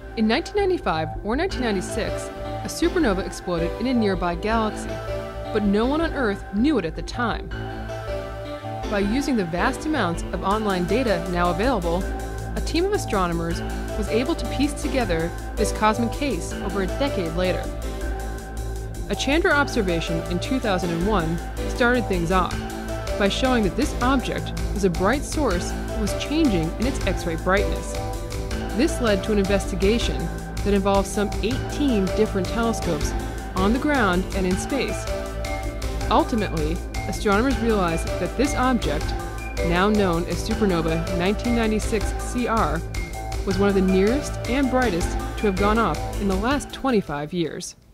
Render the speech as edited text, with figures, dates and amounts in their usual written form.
In 1995 or 1996, a supernova exploded in a nearby galaxy, but no one on Earth knew it at the time. By using the vast amounts of online data now available, a team of astronomers was able to piece together this cosmic case over a decade later. A Chandra observation in 2001 started things off by showing that this object was a bright source that was changing in its X-ray brightness. This led to an investigation that involved some 18 different telescopes on the ground and in space. Ultimately, astronomers realized that this object, now known as supernova 1996 CR, was one of the nearest and brightest to have gone off in the last 25 years.